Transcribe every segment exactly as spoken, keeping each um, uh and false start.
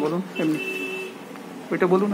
বলুন, এমনি ওইটা বলুন।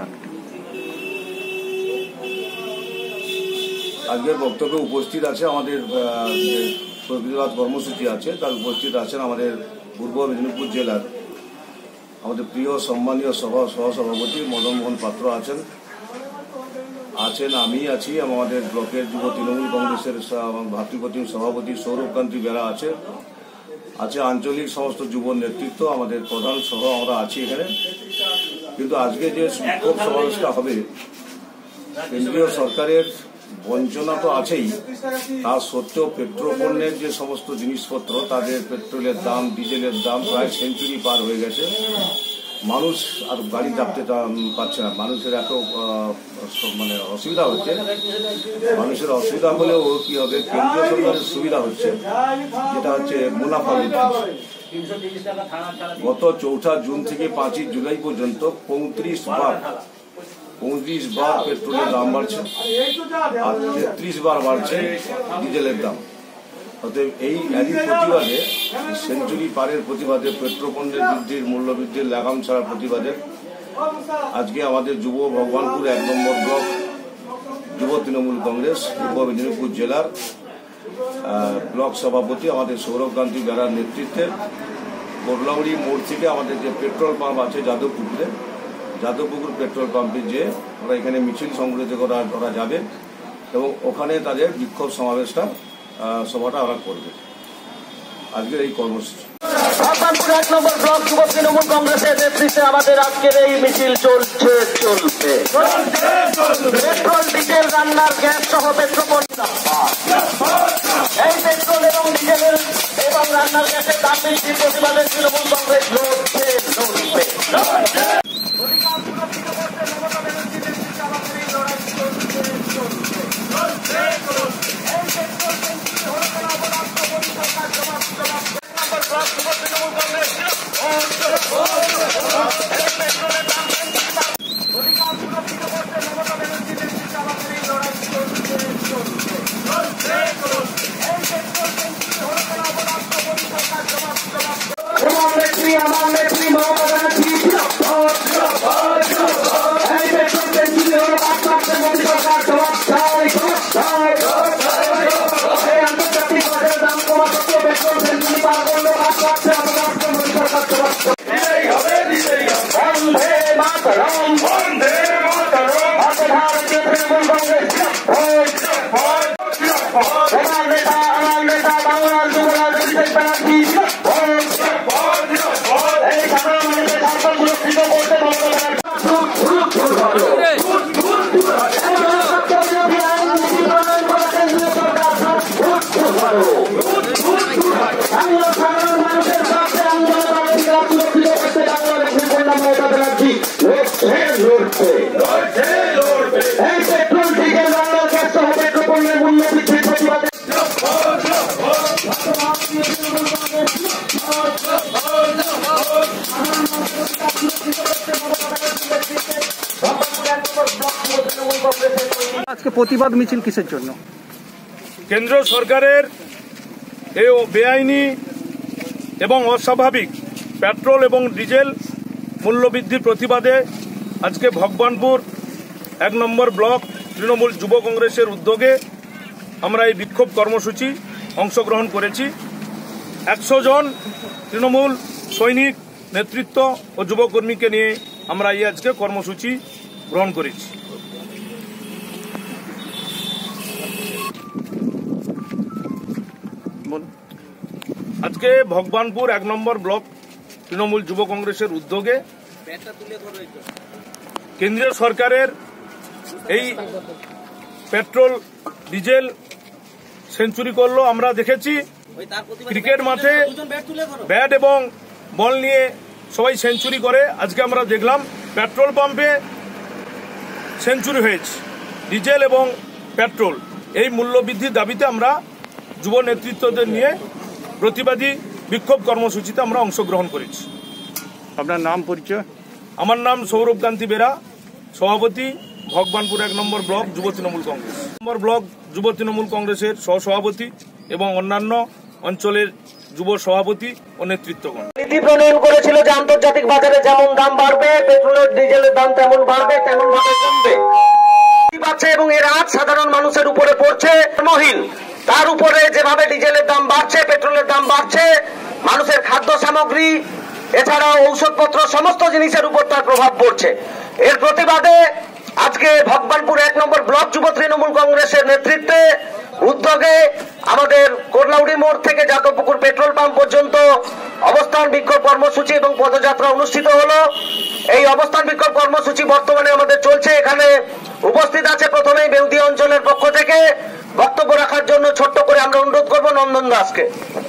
আজকের বক্তব্যে উপস্থিত আছে আমাদের যে প্রতিবাদ কর্মসূচি আছে তার উপস্থিত আছেন আমাদের পূর্ব মেদিনীপুর জেলার আমাদের প্রিয় সম্মানীয় সভা সহসভাপতি মদন মোহন পাত্র আছেন আছেন আমি আছি আমাদের ব্লকের যুব তৃণমূল কংগ্রেসের ভাতৃপ্রতিম সভাপতি সৌরভকান্তি বেরা আছে আছে আঞ্চলিক সমস্ত যুব নেতৃত্ব আমাদের প্রধান সহ আমরা আছি এখানে। কিন্তু আজকে যে বিক্ষোভ সমাবেশটা হবে, কেন্দ্রীয় সরকারের বঞ্চনা তো আছেই, তার সত্ত্বেও পেট্রোল পণ্যের যে সমস্ত জিনিসপত্র তাদের পেট্রোলের দাম ডিজেলের দাম প্রায় সেঞ্চুরি পার হয়ে গেছে। মানুষ আর গাড়ি চাপতে পারছে না, মানুষের এত মানে অসুবিধা হচ্ছে। মানুষের অসুবিধা হলেও কি হবে, কেন্দ্রীয় সরকারের সুবিধা হচ্ছে, যেটা হচ্ছে মুনাফা লুট। গত চৌঠা জুন থেকে পাঁচই জুলাই পর্যন্ত পঁয়ত্রিশ বার পঁয়ত্রিশ বার পেট্রোলের দাম বাড়ছে আর তেত্রিশ বার বাড়ছে ডিজেলের দাম। অতএব এই একই প্রতিবাদে, সেঞ্চুরি পারের প্রতিবাদে, পেট্রোল পণ্যের বৃদ্ধির মূল্য বৃদ্ধির লাগাম ছাড়ার প্রতিবাদে আজকে আমাদের যুব ভগবানপুর এক নম্বর ব্লক যুব তৃণমূল কংগ্রেস পূর্ব মেদিনীপুর জেলার ব্লক সভাপতি আমাদের সৌরভকান্তি বেরার নেতৃত্বে কোরলাউড়ি মোড় থেকে আমাদের যে পেট্রোল পাম্প আছে যাদবপুকুরে, যাদবপুকুর পেট্রোল পাম্পে যে ওরা এখানে মিছিল সংগঠিত করা করা যাবে এবং ওখানে তাদের বিক্ষোভ সমাবেশটা সভাটা ওরা করবে। আজকের এই কর্মসূচি ভগবানপুর এক নম্বর ব্লক যুব তৃণমূল কংগ্রেসের নেতৃত্বে আমাদের আজকের এই মিছিল চলছে চলবে পেট্রোল ডিজেল রান্নার গ্যাস সহ পেট্রোল এই পেট্রোল এবং ডিজেলের এবং রান্নার গ্যাসের দাম বৃদ্ধির প্রতিবাদে তৃণমূল কংগ্রেস লড়ছে লড়বে। আমার নেত্রী মমতা ব্যানার্জি এই পেট্রোল পেন্সিলের হলো পাঁচ মাসের মোদী সরকার জবাব চাই এই আন্তর্জাতিক বাজারের দাম কমা সত্ত্বেও পেট্রোল পেন্সিল পার করলো পাঁচ মাসে আমাদের মোদী সরকার জবাব বন্দে মাতরম বন্দে মাতরম ভারতীয় তৃণমূল কংগ্রেস আমার নেতা আমার নেতা বাংলার যুবরাজ অভিষেক ব্যানার্জি এই পেট্রোল ডিজেল রান্নার গ্যাস সহ পেট্রোল পণ্যের মূল্য বৃদ্ধির প্রতিবাদে আজকে প্রতিবাদ মিছিল কিসের জন্য? কেন্দ্র সরকারের এই বেআইনি এবং অস্বাভাবিক পেট্রোল এবং ডিজেল মূল্যবৃদ্ধির প্রতিবাদে আজকে ভগবানপুর এক নম্বর ব্লক তৃণমূল যুব কংগ্রেসের উদ্যোগে আমরা এই বিক্ষোভ কর্মসূচি অংশগ্রহণ করেছি। একশো জন তৃণমূল সৈনিক নেতৃত্ব ও যুবকর্মীকে নিয়ে আমরা এই আজকে কর্মসূচি গ্রহণ করেছি। আজকে ভগবানপুর এক নম্বর ব্লক তৃণমূল যুব কংগ্রেসের উদ্যোগে কেন্দ্রীয় সরকারের এই পেট্রোল ডিজেল সেঞ্চুরি করলো। আমরা দেখেছি ক্রিকেট মাঠে ব্যাট এবং বল নিয়ে সবাই সেঞ্চুরি করে, আজকে আমরা দেখলাম পেট্রোল পাম্পে সেঞ্চুরি হয়েছে। ডিজেল এবং পেট্রোল এই মূল্যবৃদ্ধির দাবিতে আমরা যুব নেতৃত্বদের নিয়ে প্রতিবাদী বিক্ষোভ কর্মসূচিতে আমরা অংশগ্রহণ করেছি। আপনার নাম পরিচয়? আমার নাম সৌরভকান্তি বেরা, সভাপতি ভগবানপুর এক নম্বর ব্লক যুব তৃণমূল কংগ্রেস নম্বর ব্লক যুব তৃণমূল কংগ্রেসের সহসভাপতি এবং অন্যান্য অঞ্চলের যুব সভাপতি ও নেতৃত্বগণ। নীতি প্রণয়ন করেছিল যে আন্তর্জাতিক বাজারে যেমন দাম বাড়বে পেট্রোলের ডিজেলের দাম তেমন বাড়বে তেমন ভাবে কমবে পাচ্ছে এবং এর আজ সাধারণ মানুষের উপরে পড়ছে মহিল তার উপরে যেভাবে ডিজেলের দাম বাড়ছে পেট্রোলের দাম বাড়ছে মানুষের খাদ্য সামগ্রী এছাড়াও ঔষধপত্র সমস্ত জিনিসের উপর তার প্রভাব পড়ছে। এর প্রতিবাদে আজকে ভগবানপুর এক নম্বর ব্লক যুব তৃণমূল কংগ্রেসের নেতৃত্বে উদ্যোগে আমাদের কোরলাউড়ি মোড় থেকে যাদবপুকুর পেট্রোল পাম্প পর্যন্ত অবস্থান বিক্ষোভ কর্মসূচি এবং পদযাত্রা অনুষ্ঠিত হলো। এই অবস্থান বিক্ষোভ কর্মসূচি বর্তমানে আমাদের চলছে। এখানে উপস্থিত আছে প্রথমেই বেউদি অঞ্চলের পক্ষ থেকে বক্তব্য রাখার জন্য ছোট্ট করে আমরা অনুরোধ করব নন্দন দাসকে।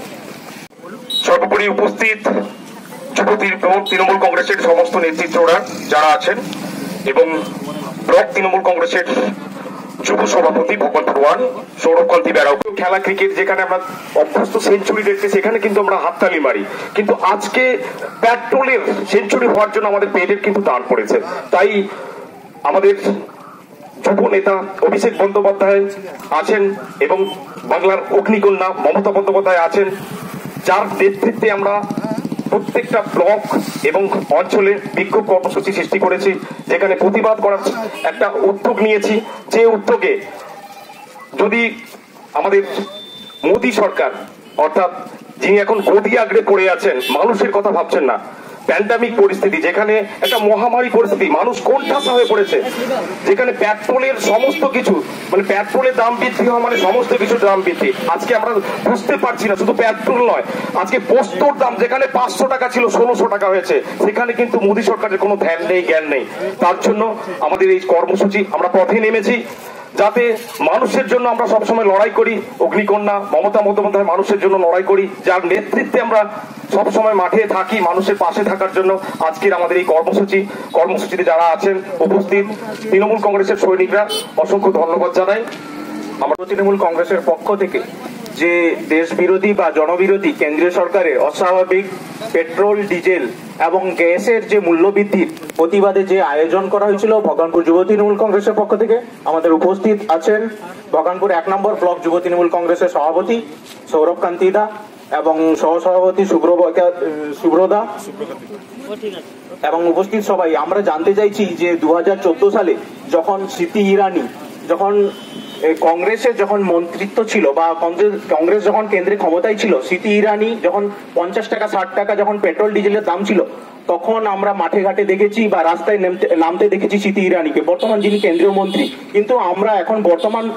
সর্বোপরি উপস্থিত যুব তৃণমূল কংগ্রেসের সমস্ত নেতৃত্বরা যারা আছেন এবং ব্লক তৃণমূল কংগ্রেসের যুব সভাপতি ভগবানপুর ওয়ান সৌরভকান্তি বেড়াও। খেলা ক্রিকেট যেখানে আমরা অভ্যস্ত সেঞ্চুরি দেখতে সেখানে কিন্তু আমরা হাততালি মারি, কিন্তু আজকে পেট্রোলের সেঞ্চুরি হওয়ার জন্য আমাদের পেটের কিন্তু দাঁড় পড়েছে। তাই আমাদের যুব নেতা অভিষেক বন্দ্যোপাধ্যায় আছেন এবং বাংলার অগ্নিকন্যা মমতা বন্দ্যোপাধ্যায় আছেন, যার নেতৃত্বে আমরা প্রত্যেকটা ব্লক এবং অঞ্চলে বিক্ষোভ কর্মসূচি সৃষ্টি করেছি, যেখানে প্রতিবাদ করার একটা উদ্যোগ নিয়েছি। যে উদ্যোগে যদি আমাদের মোদী সরকার অর্থাৎ যিনি এখন গদি আগড়ে পড়ে আছেন, মানুষের কথা ভাবছেন না, প্যান্ডামিক পরিস্থিতি যেখানে একটা মহামারী পরিস্থিতি, মানুষ কোণঠাসা হয়ে পড়েছে, যেখানে পেট্রোলের সমস্ত কিছু মানে পেট্রোলের দাম বৃদ্ধি হওয়া মানে সমস্ত কিছু দাম বৃদ্ধি। আজকে আমরা বুঝতে পারছি না, শুধু পেট্রোল নয়, আজকে পোস্তর দাম যেখানে পাঁচশো টাকা ছিল ষোলোশো টাকা হয়েছে, সেখানে কিন্তু মোদী সরকারের কোনো ধ্যান নেই জ্ঞান নেই। তার জন্য আমাদের এই কর্মসূচি আমরা পথে নেমেছি, যাতে মানুষের জন্য আমরা সবসময় লড়াই করি। অগ্নিকন্যা মমতা বন্দ্যোপাধ্যায় মানুষের জন্য লড়াই করি, যার নেতৃত্বে আমরা সবসময় মাঠে থাকি মানুষের পাশে থাকার জন্য। আজকের আমাদের এই কর্মসূচি কর্মসূচিতে যারা আছেন উপস্থিত তৃণমূল কংগ্রেসের সৈনিকরা অসংখ্য ধন্যবাদ জানাই। আমরা তৃণমূল কংগ্রেসের পক্ষ থেকে যে দেশ বিরোধী বা জনবিরোধী কেন্দ্রীয় সরকারের অস্বাভাবিক পেট্রোল ডিজেল এবং গ্যাসের যে মূল্যবৃদ্ধির প্রতিবাদে যে আয়োজন করা হয়েছিল ভগবানপুর যুব তৃণমূল কংগ্রেসের পক্ষ থেকে, আমাদের উপস্থিত আছেন ভগবানপুর এক নম্বর ব্লক যুব তৃণমূল কংগ্রেসের সভাপতি সৌরভকান্তি দা এবং সহসভাপতি শুভ্র শুভ্রদা এবং উপস্থিত সবাই। আমরা জানতে চাইছি যে দু হাজার চোদ্দ সালে যখন স্মৃতি ইরানি যখন কংগ্রেসের যখন মন্ত্রিত্ব ছিল বা কংগ্রেস যখন কেন্দ্রে ক্ষমতায় ছিল, স্মৃতি ইরানি যখন পঞ্চাশ টাকা ষাট টাকা যখন পেট্রোল ডিজেলের দাম ছিল, তখন আমরা মাঠে ঘাটে দেখেছি বা রাস্তায় নামতে দেখেছি স্মৃতি ইরানিকে, বর্তমান যিনি কেন্দ্রীয় মন্ত্রী। কিন্তু আমরা এখন বর্তমান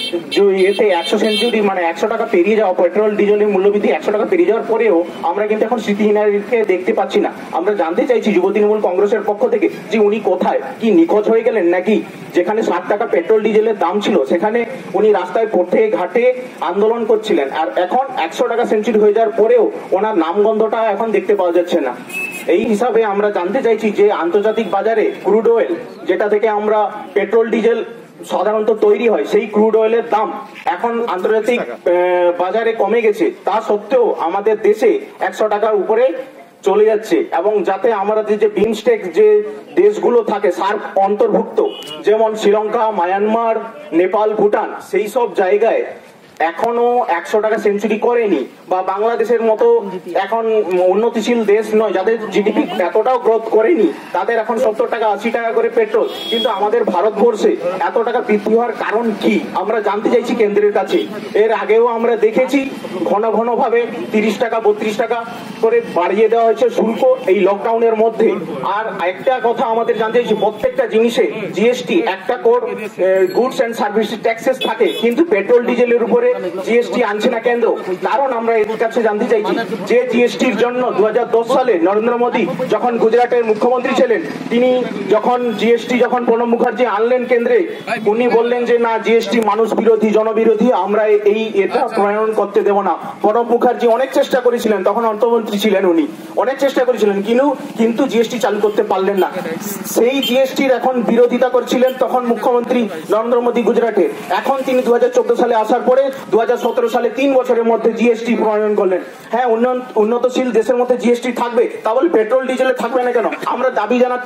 এতে একশো সেঞ্চুরি মানে একশো টাকা পেরিয়ে যাওয়া পেট্রোল ডিজেলের মূল্যবৃদ্ধি একশো টাকা পেরিয়ে যাওয়ার পরেও আমরা কিন্তু এখন স্মৃতি ইরানিকে দেখতে পাচ্ছি না। আমরা জানতে চাইছি যুব তৃণমূল কংগ্রেসের পক্ষ থেকে যে উনি কোথায়, কি নিখোঁজ হয়ে গেলেন নাকি? যেখানে ষাট টাকা পেট্রোল ডিজেলের দাম ছিল সেখানে উনি রাস্তায় পথে ঘাটে আন্দোলন করছিলেন, আর এখন একশো টাকা সেঞ্চুরি হয়ে যাওয়ার পরেও ওনার নামগন্ধটা এখন দেখতে পাওয়া যাচ্ছে না। এই হিসাবে আমরা জানতে চাইছি যে আন্তর্জাতিক বাজারে ক্রুড অয়েল যেটা থেকে আমরা পেট্রোল ডিজেল সাধারণত তৈরি হয়, সেই ক্রুড অয়েলের দাম এখন আন্তর্জাতিক বাজারে কমে গেছে, তা সত্ত্বেও আমাদের দেশে একশো টাকার উপরে চলে যাচ্ছে। এবং যাতে আমাদের যে বিমস্টেক যে দেশগুলো থাকে সার্ক অন্তর্ভুক্ত, যেমন শ্রীলঙ্কা, মায়ানমার, নেপাল, ভুটান, সেই সব জায়গায় এখনো একশো টাকা সেঞ্চুরি করেনি, বা বাংলাদেশের মতো এখন উন্নতিশীল দেশ নয় যাদের জিডিপি এতটাও গ্রোথ করেনি, তাদের এখন সত্তর টাকা আশি টাকা করে পেট্রোল। কিন্তু আমাদের ভারতবর্ষে এত টাকা বৃদ্ধি হওয়ার কারণ কি আমরা জানতে চাইছি কেন্দ্রের কাছে। এর আগেও আমরা দেখেছি ঘন ঘন ভাবে তিরিশ টাকা বত্রিশ টাকা করে বাড়িয়ে দেওয়া হয়েছে শুল্ক এই লকডাউনের মধ্যে। আর একটা কথা আমাদের জানতে চাইছি, প্রত্যেকটা জিনিসে জিএসটি একটা code goods and service taxes থাকে, কিন্তু পেট্রোল ডিজেলের উপরে জিএসটি আনছে না কেন্দ্র। কারণ আমরা এর কাছে জানতে চাইছি যে জিএসটির জন্য দু হাজার দশ সালে নরেন্দ্র মোদী যখন গুজরাটের মুখ্যমন্ত্রী ছিলেন, তিনি যখন জিএসটি যখন প্রণব মুখার্জি আনলেন কেন্দ্রে, উনি বললেন যে না, জিএসটি মানুষ বিরোধী জনবিরোধী, আমরা এই এটা প্রণয়ন করতে দেব না। প্রণব মুখার্জি অনেক চেষ্টা করেছিলেন, তখন অর্থমন্ত্রী ছিলেন উনি, অনেক চেষ্টা করেছিলেন কিন্তু কিন্তু জিএসটি চালু করতে পারলেন না। সেই জিএসটির এখন বিরোধিতা করছিলেন তখন মুখ্যমন্ত্রী নরেন্দ্র মোদী গুজরাটে। এখন তিনি দু হাজার চোদ্দ সালে আসার পরে দু হাজার সতেরো সালে তিন বছরের মধ্যে জিএসটি প্রণয়ন করলেন। হ্যাঁ, উন্নয়নশীল দেশের মধ্যে জিএসটি থাকবে, তা বলে পেট্রোল ডিজেলে থাকবে না কেন? আমরা দাবি জানাচ্ছি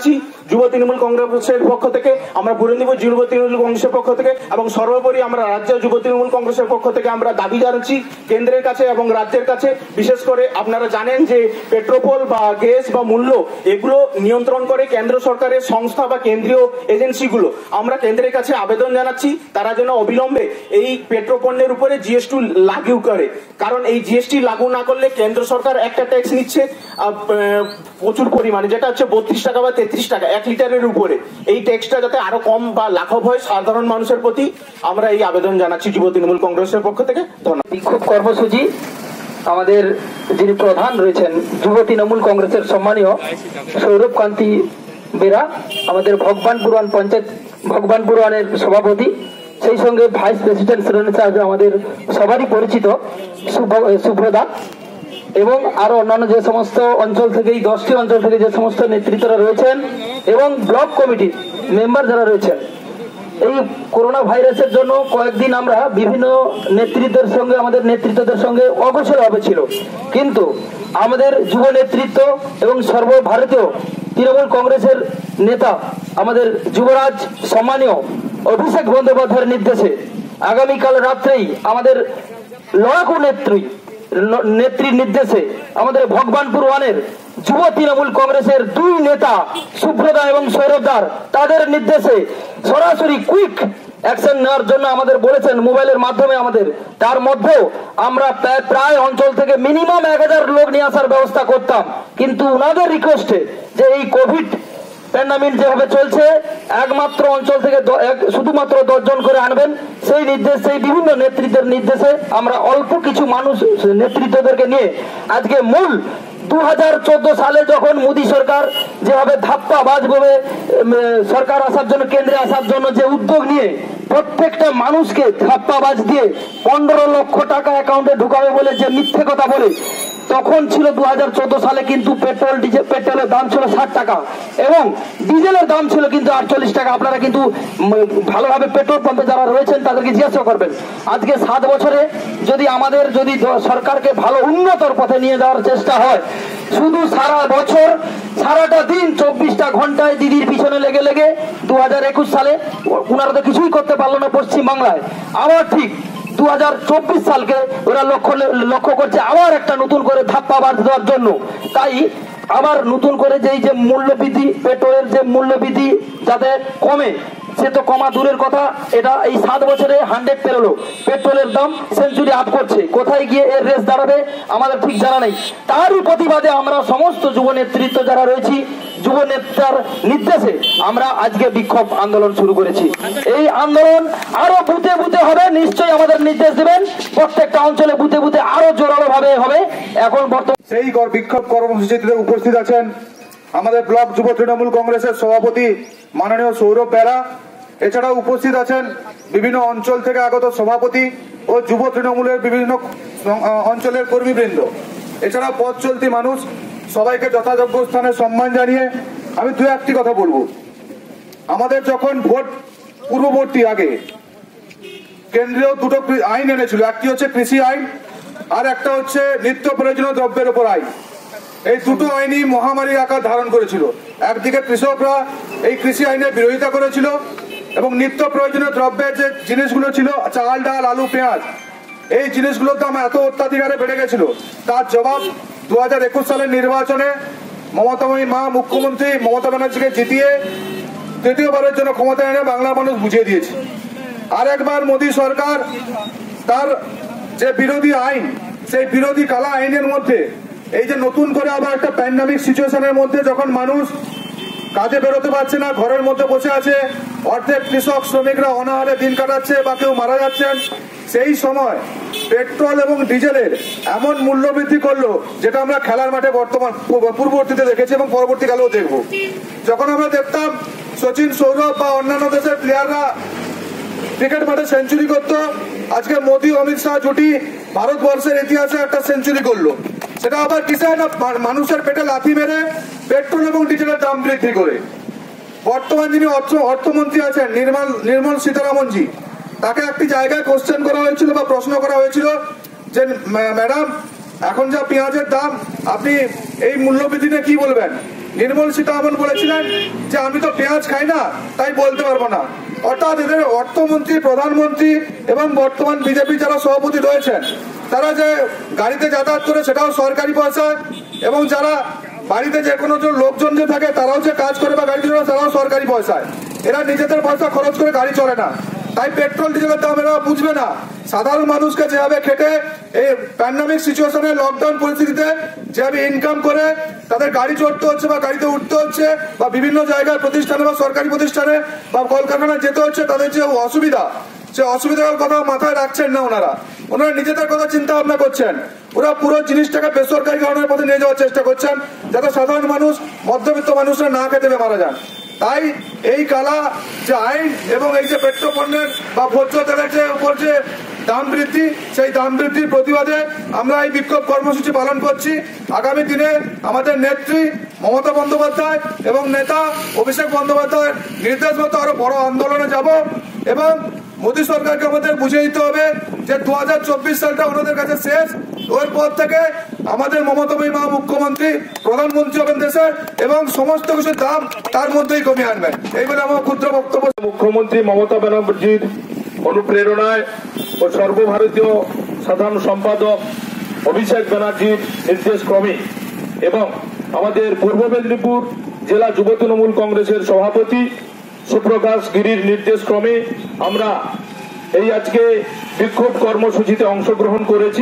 যুব তৃণমূল কংগ্রেসের পক্ষ থেকে, আমরা পুরন্দীপুর যুব তৃণমূল কংগ্রেসের পক্ষ থেকে এবং সর্বোপরি আমরা রাজ্য যুব তৃণমূল কংগ্রেসের পক্ষ থেকে আমরা দাবি জানাচ্ছি কেন্দ্রের কাছে এবং রাজ্যের কাছে। বিশেষ করে আপনারা জানেন যে পেট্রোল বা গ্যাস বা মূল্য এগুলো নিয়ন্ত্রণ করে কেন্দ্র সরকারের সংস্থা বা কেন্দ্রীয় এজেন্সিগুলো। আমরা কেন্দ্রের কাছে আবেদন জানাচ্ছি তারা যেন অবিলম্বে এই পেট্রোল পণ্যের উপরে জিএসটি লাগু করে, কারণ এই জিএসটি লাগু না করলে কেন্দ্র সরকার একটা ট্যাক্স নিচ্ছে প্রচুর পরিমাণে, যেটা হচ্ছে বত্রিশ টাকা বা তেত্রিশ টাকা এক লিটারের উপরে। এই ট্যাক্সটা যাতে আরো কম বা লাঘব হয় সাধারণ মানুষের প্রতি, আমরা এই আবেদন জানাচ্ছি যুব তৃণমূল কংগ্রেসের পক্ষ থেকে। ধন্যবাদ। বিক্ষোভ কর্মসূচি আমাদের যিনি প্রধান রয়েছেন যুব তৃণমূল কংগ্রেসের সম্মানীয় সৌরভ কান্তি বেরা, আমাদের ভগবানপুর ওয়ান পঞ্চায়েত ভগবানপুর ওয়ানের সভাপতি, সেই সঙ্গে ভাইস প্রেসিডেন্ট হিসাবে আমাদের সবারই পরিচিত সুব্রদা, এবং আরো অন্যান্য যে সমস্ত অঞ্চল থেকে এই দশটি অঞ্চল থেকে যে সমস্ত নেতৃত্বরা রয়েছেন এবং ব্লক কমিটির মেম্বার যারা রয়েছেন। এই করোনা ভাইরাসের জন্য কয়েকদিন আমরা বিভিন্ন নেতৃত্বের সঙ্গে আমাদের নেতৃত্বদের সঙ্গে অগোছল ভাবে ছিল, কিন্তু আমাদের যুব নেতৃত্ব এবং সর্বভারতীয় তৃণমূল কংগ্রেসের নেতা আমাদের যুবরাজ সম্মানীয় অভিষেক বন্দ্যোপাধ্যায়ের নির্দেশে আগামীকাল রাত্রেই আমাদের লড়াকু নেত্রী নেত্রীর নির্দেশে আমাদের ভগবানপুর ওয়ানের যুব তৃণমূল কংগ্রেসের দুই নেতা সুব্রতা এবং সৌরভদার তাদের নির্দেশে সরাসরি কুইক অ্যাকশন নেওয়ার জন্য আমাদের বলেছেন মোবাইলের মাধ্যমে আমাদের। তার মধ্যেও আমরা প্রায় অঞ্চল থেকে মিনিমাম এক হাজার লোক নিয়ে আসার ব্যবস্থা করতাম, কিন্তু ওনাদের রিকোয়েস্টে যে এই কোভিড প্যান্ডামিক যেভাবে চলছে একমাত্র অঞ্চল থেকে শুধুমাত্র দশজন করে আনবেন, সেই নির্দেশ সেই বিভিন্ন নেতৃত্বের নির্দেশে আমরা অল্প কিছু মানুষ নেতৃত্বদেরকে নিয়ে আজকে মূল দু হাজার চোদ্দ সালে যখন মোদী সরকার যেভাবে ধাপ্পা বাজভাবে সরকার আসার জন্য কেন্দ্রে আসার জন্য যে উদ্যোগ নিয়ে প্রত্যেকটা মানুষকে ধাপ্পা বাজ দিয়ে পনেরো লক্ষ টাকা অ্যাকাউন্টে ঢুকাবে বলে যে মিথ্যে কথা বলে, তখন ছিল দু হাজার চোদ্দ সালে কিন্তু পেট্রোল ডিজেল পেট্রোলের দাম ছিল ষাট টাকা এবং ডিজেলের দাম ছিল কিন্তু আটচল্লিশ টাকা। আপনারা কিন্তু ভালোভাবে পেট্রোল পাম্পে যারা রয়েছেন তাদেরকে জিজ্ঞাসা করবেন। আজকে সাত বছরে যদি আমাদের যদি সরকারকে ভালো উন্নতর পথে নিয়ে যাওয়ার চেষ্টা হয়, শুধু সারা বছর সারাটা দিন চব্বিশটা ঘন্টায় দিদির পিছনে লেগে লেগে দু হাজার একুশ সালে ওনারা তো কিছুই করতে পারলো না পশ্চিমবাংলায়, আবার ঠিক দু হাজার চব্বিশ সালকে ওরা লক্ষ্য লক্ষ্য করছে আবার একটা নতুন করে ধাপ্পা বাদ দেওয়ার জন্য। তাই আবার নতুন করে যেই যে মূল্যবৃদ্ধি পেট্রোলের যে মূল্যবৃদ্ধি যাতে কমে, সে তো কমা দূরের কথা, এটা এই সাত বছরে হান্ড্রেড পেরোলো, পেট্রোলের দাম সেঞ্চুরি আপ করছে, কোথায় গিয়ে এর রেস দাঁড়াবে আমাদের ঠিক জানা নেই। তারই প্রতিবাদে আমরা সমস্ত যুব নেতৃত্ব যারা রয়েছি যুব নেতার নির্দেশে আমরা আজকে বিক্ষোভ আন্দোলন শুরু করেছি। এই আন্দোলন আরো বুথে বুথে হবে, নিশ্চয়ই আমাদের নির্দেশ দেবেন, প্রত্যেকটা অঞ্চলে বুথে বুথে আরো জোরালো ভাবে হবে। এখন বর্তমানে সেই বিক্ষোভ কর্মসূচিতে উপস্থিত আছেন আমাদের ব্লক যুব তৃণমূল কংগ্রেসের সভাপতি মাননীয় সৌরভ বেরা, এছাড়াও উপস্থিত আছেন বিভিন্ন অঞ্চল থেকে আগত সভাপতি ও যুব তৃণমূলের বিভিন্ন অঞ্চলের কর্মীবৃন্দ, এছাড়া পথ চলতি মানুষ। সবাইকে যথাযোগ্য স্থানে সম্মান জানিয়ে আমি দু একটি কথা বলবো। আমাদের যখন ভোট পূর্ববর্তী আগে কেন্দ্রীয় দুটো আইন এনেছিল, একটি হচ্ছে কৃষি আইন আর একটা হচ্ছে নিত্য প্রয়োজনীয় দ্রব্যের উপর আইন। এই দুটো আইনই মহামারীর আকার ধারণ করেছিল। একদিকে কৃষকরা এই কৃষি আইনের বিরোধিতা করেছিল এবং নিত্য প্রয়োজনীয় দ্রব্যের যে জিনিসগুলো ছিল চাল ডাল আলু পেঁয়াজ, এই জিনিসগুলোর দাম এত অত্যাধিক হারে বেড়ে গেছিল, তার জবাব দু হাজার একুশ সালের নির্বাচনে মমতাময়ী মা মুখ্যমন্ত্রী মমতা ব্যানার্জিকে জিতিয়ে তৃতীয়বারের জন্য ক্ষমতা এনে বাংলার মানুষ বুঝিয়ে দিয়েছে। আর একবার মোদী সরকার তার যে বিরোধী আইন, সেই বিরোধী কালা আইনের মধ্যে এই যে নতুন করে আবার একটা প্যান্ডামিক সিচুয়েশনের মধ্যে যখন মানুষ কাজে বেরোতে পারছে না, ঘরের মধ্যে বসে আছে, অর্ধেক কৃষক শ্রমিকরা অনাহারে দিন কাটাচ্ছে বা কেউ মারা যাচ্ছেন, সেই সময় পেট্রোল এবং ডিজেলের এমন মূল্য বৃদ্ধি করলো যেটা আমরা খেলার মাঠে বর্তমান পূর্ববর্তীতে দেখেছি এবং পরবর্তীকালেও দেখব। যখন আমরা দেখতাম সচিন সৌরভ বা অন্যান্য দেশের প্লেয়াররা ক্রিকেট মাঠে সেঞ্চুরি করত, আজকে মোদী অমিত শাহ জুটি ভারতবর্ষের ইতিহাসে একটা সেঞ্চুরি করলো, সেটা আবার কিসে না মানুষের পেটে লাথি মেরে পেট্রোল এবং ডিজেলের দাম বৃদ্ধি করে। বর্তমান যিনি অর্থমন্ত্রী আছেন নির্মল নির্মল সীতারামনজি, তাকে একটি জায়গায় কোশ্চেন করা হয়েছিল বা প্রশ্ন করা হয়েছিল যে ম্যাডাম এখন যা পেঁয়াজের দাম, আপনি এই মূল্যবৃদ্ধি নিয়ে কি বলবেন? নির্মল সীতারামন বলেছিলেন যে আমি তো পেঁয়াজ খাই না, তাই বলতে পারবো না। অর্থাৎ এদের অর্থমন্ত্রী, প্রধানমন্ত্রী এবং বর্তমান বিজেপি যারা সভাপতি রয়েছেন, তারা যে গাড়িতে যাতায়াত করে সেটাও সরকারি পয়সায়, এবং যারা বাড়িতে যে কোনো লোকজন যে থাকে তারাও যে কাজ করে বা গাড়ি চলে তারাও সরকারি পয়সায়। এরা নিজেদের পয়সা খরচ করে গাড়ি চলে না, তাই পেট্রোল ডিজেলের দাম এরা বুঝবে না। সাধারণ মানুষকে যেভাবে খেটে এই প্যান্ডামিক সিচুয়েশনে, লকডাউন পরিস্থিতিতে যেভাবে ইনকাম করে তাদের গাড়ি চড়তে হচ্ছে বা গাড়িতে উঠতে হচ্ছে বা বিভিন্ন জায়গায় প্রতিষ্ঠানে বা সরকারি প্রতিষ্ঠানে বা কলকারখানায় যেতে হচ্ছে, তাদের যে অসুবিধা, সে অসুবিধার কথা মাথায় রাখছেন না ওনারা। ওনারা নিজেদের কথা চিন্তা ভাবনা করছেন। ওরা পুরো জিনিসটাকে বেসরকারীকরণের পথে নিয়ে যাওয়ার চেষ্টা করছেন, যাতে সাধারণ মানুষ, মধ্যবিত্ত মানুষরা না খেতে মারা যান। তাই এই কালা যে আইন এবং এই যে পেট্রোল পণ্যের বা ভোজ্য তেলের যে উপর যে দাম বৃদ্ধি, সেই দাম বৃদ্ধির প্রতিবাদে আমরা এই বিক্ষোভ কর্মসূচি পালন করছি। আগামী দিনে আমাদের নেত্রী মমতা বন্দ্যোপাধ্যায় এবং নেতা অভিষেক বন্দ্যোপাধ্যায়ের নির্দেশ মতো আরো বড় আন্দোলনে যাব, এবং মোদী সরকারকে আমাদের বুঝিয়ে দিতে হবে যে দু হাজার চব্বিশ সালটা ওনাদের কাছে শেষ। ওর পর থেকে আমাদের মমতাময়ী মা মুখ্যমন্ত্রী, প্রধানমন্ত্রী হবেন দেশের, এবং সমস্ত কিছুর দাম তার মধ্যেই কমিয়ে আনবেন। এই বলে আমার ক্ষুদ্র বক্তব্য। মুখ্যমন্ত্রী মমতা ব্যানার্জির অনুপ্রেরণায় ও সর্বভারতীয় সাধারণ সম্পাদক অভিষেক ব্যানার্জির নির্দেশ ক্রমে এবং আমাদের পূর্ব মেদিনীপুর জেলা যুব তৃণমূল কংগ্রেসের সভাপতি সুপ্রকাশ গিরির নির্দেশ ক্রমে আমরা এই আজকে বিক্ষোভ কর্মসূচিতে অংশগ্রহণ করেছি।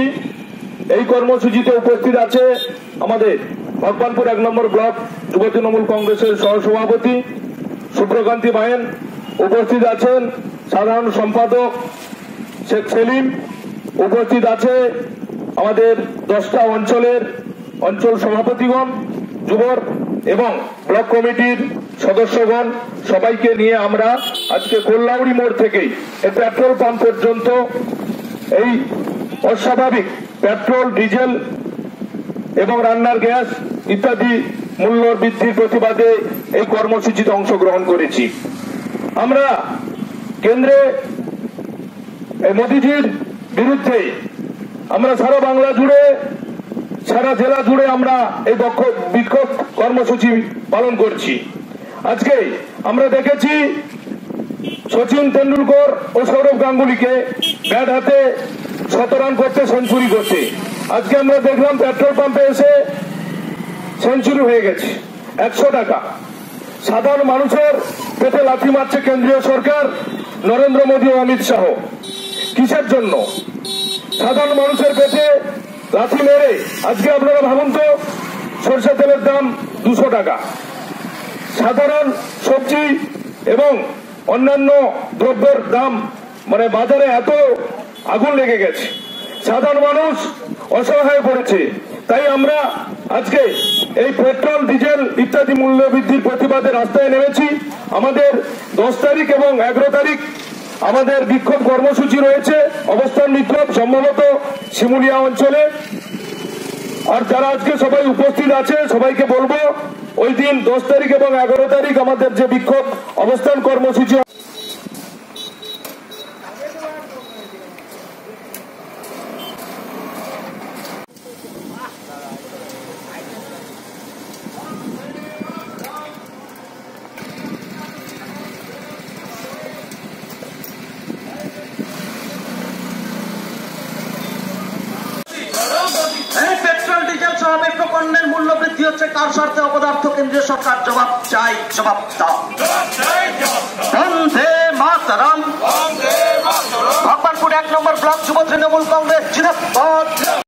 এই কর্মসূচিতে উপস্থিত আছে আমাদের ভগবানপুর এক নম্বর ব্লক যুব তৃণমূল কংগ্রেসের সহসভাপতি সুপ্রকান্তি মায়েন, উপস্থিত আছেন সাধারণ সম্পাদক শেখ সেলিম, উপস্থিত আছে আমাদের দশটা অঞ্চলের অঞ্চল সভাপতিগণ, যুবর এবং ব্লক কমিটির সদস্যগণ। সবাইকে নিয়ে আমরা আজকে কল্যাউড়ি মোড় থেকে এই পেট্রোল পাম্প পর্যন্ত এই অস্বাভাবিক পেট্রোল, ডিজেল এবং রান্নার গ্যাস ইত্যাদি মূল্য বৃদ্ধির প্রতিবাদে এই কর্মসূচিতে অংশগ্রহণ করেছি। আমরা কেন্দ্রে মোদীজির বিরুদ্ধে আমরা সারা বাংলা জুড়ে, সারা জেলা জুড়ে আমরা এই বিক্ষোভ কর্মসূচি পালন করছি। আজকে আমরা দেখেছি সচিন তেন্ডুলকর ও সৌরভ গাঙ্গুলিকে ব্যাট হাতে শত রান করতে, সেঞ্চুরি করতে। আজকে আমরা দেখলাম পেট্রোল পাম্পে এসে সেঞ্চুরি হয়ে গেছে একশো টাকা। সাধারণ মানুষের পেটে লাথি মারছে কেন্দ্রীয় সরকার, নরেন্দ্র মোদী ও অমিত শাহ। কিসের জন্য সাধারণ মানুষের পেটে লাথি মেরে? আজকে আপনারা ভাবুন তো, সরষে তেলের দাম দুশো টাকা, সাধারণ সবজি এবং অন্যান্য দ্রব্যের দাম মানে বাজারে এত আগুন লেগে গেছে, সাধারণ মানুষ অসহায় পড়েছে। তাই আমরা আজকে এই পেট্রোল, ডিজেল ইত্যাদি মূল্য বৃদ্ধির প্রতিবাদে রাস্তায় নেমেছি। আমাদের দশ তারিখ এবং এগারো তারিখ আমাদের বিক্ষোভ কর্মসূচি রয়েছে, অবস্থান বিক্ষোভ সম্ভবত শিমুলিয়া অঞ্চলে। আর যারা আজকে সবাই উপস্থিত আছে সবাইকে বলবো ওই দিন দশ তারিখ এবং এগারো তারিখ আমাদের যে বিক্ষোভ অবস্থান কর্মসূচি পেট্রোল, ডিজেল সহ পেট্রোল পণ্যের মূল্য বৃদ্ধি হচ্ছে কার স্বার্থে? অপদার্থ কেন্দ্রীয় সরকার। জবাব চাই, জবাব দাও। বন্দে মাতরম। ভগবানপুর এক নম্বর ব্লক যুব তৃণমূল কংগ্রেস জিন্দাবাদ।